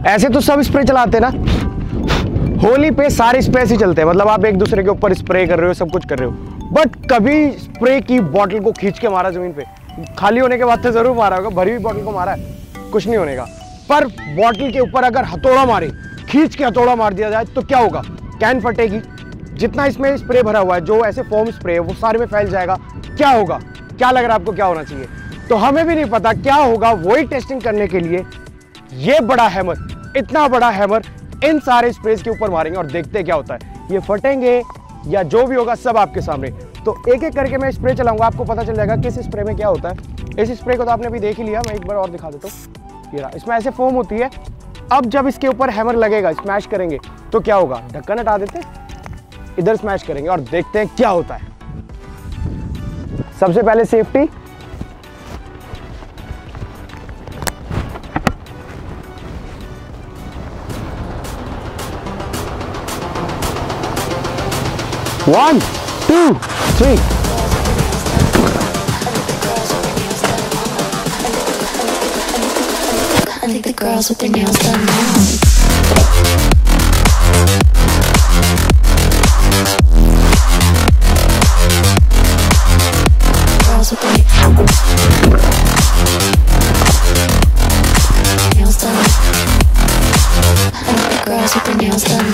ऐसे तो सब स्प्रे चलाते हैं ना, होली पे सारे स्प्रे ही चलते हैं, मतलब आप एक दूसरे के ऊपर स्प्रे कर रहे हो, सब कुछ कर रहे हो, बट कभी स्प्रे की बॉटल को खींच के मारा जमीन पे? खाली होने के बाद तो जरूर मारा होगा, भरी हुई बॉटल को मारा है, कुछ नहीं होने का। पर बॉटल के ऊपर अगर हथौड़ा मारे, खींच के हथौड़ा मार दिया जाए तो क्या होगा? कैन फटेगी, जितना इसमें स्प्रे भरा हुआ है, जो ऐसे फोम स्प्रे है, वो सारे में फैल जाएगा। क्या होगा? क्या लग रहा है आपको क्या होना चाहिए? तो हमें भी नहीं पता क्या होगा। वही टेस्टिंग करने के लिए ये बड़ा हैमर, इतना बड़ा हैमर इन सारे स्प्रेज के ऊपर मारेंगे और देखते हैं क्या होता है। ये फटेंगे या जो भी होगा सब आपके सामने। तो एक एक करके मैं स्प्रे चलाऊंगा, आपको पता चल जाएगा किस स्प्रे में क्या होता है। इस स्प्रे को तो आपने अभी देख ही लिया, मैं एक बार और दिखा देता हूँ। ये रहा, इसमें ऐसे फोम होती है। अब जब इसके ऊपर हैमर लगेगा, स्मैश करेंगे तो क्या होगा? ढक्कन हटा देते हैं, इधर स्मैश करेंगे और देखते हैं क्या होता है। सबसे पहले safety, one two three. I think the girls with their nails done now. Girls with their nails done. I think the girls with their nails done.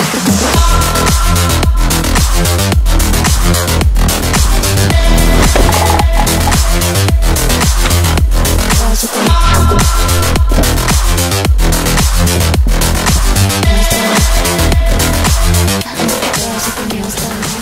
Nails done.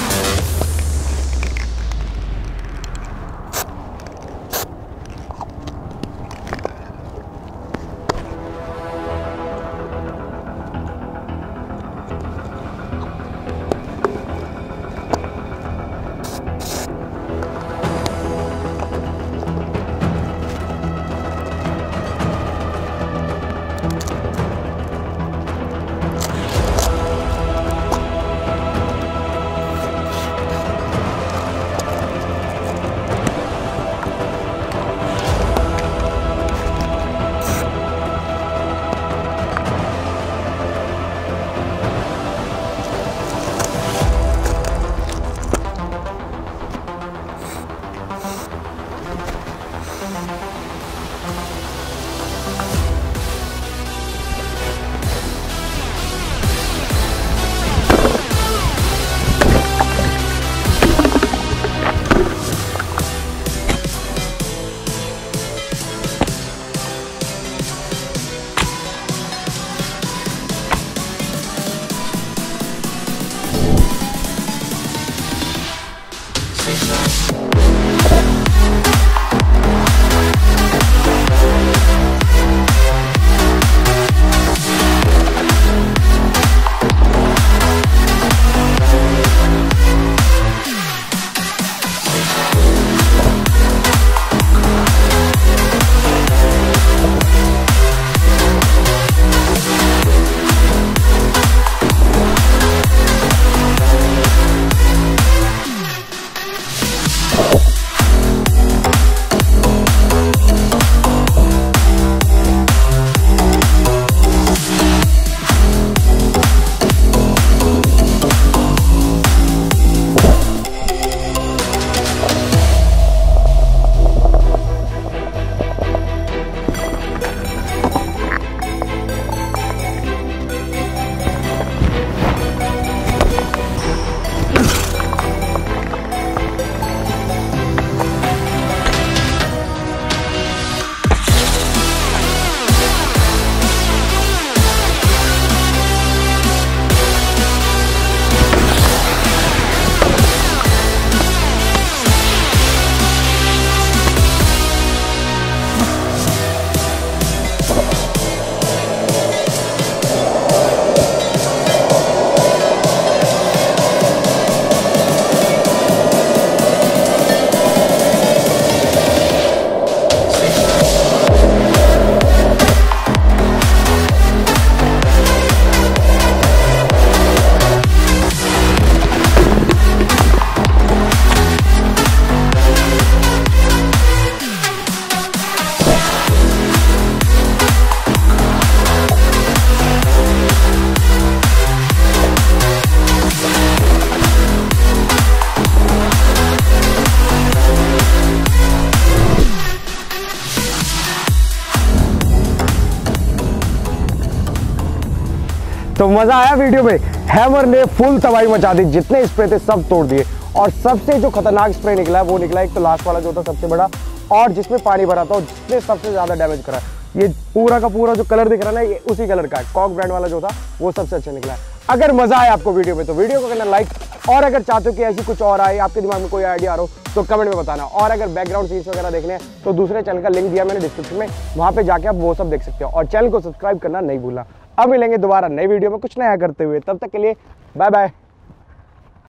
तो मजा आया वीडियो में। हैमर ने फुल तबाही मचा दी, जितने spray थे सब तोड़ दिए। और सबसे जो खतरनाक स्प्रे निकला है वो निकला एक तो लास्ट वाला जो था सबसे बड़ा, और जिसमें पानी भरा था और जिसने सबसे ज्यादा डैमेज करा। ये पूरा का पूरा जो कलर दिख रहा है ना, ये उसी कलर का है। कॉक ब्रांड वाला जो था वो सबसे अच्छा निकला है। अगर मजा आया आपको वीडियो में तो वीडियो को करना लाइक, और अगर चाहते हो कि ऐसी कुछ और आए, आपके दिमाग में कोई आइडिया आ रहा हो तो कमेंट में बताना। और अगर बैकग्राउंड सीन्स वगैरह देखने हैं तो दूसरे चैनल का लिंक दिया मैंने डिस्क्रिप्शन में, वहां पे जाके आप वो सब देख सकते हो। और चैनल को सब्सक्राइब करना नहीं भूलना। अब मिलेंगे दोबारा नई वीडियो में कुछ नया करते हुए, तब तक के लिए बाय बाय।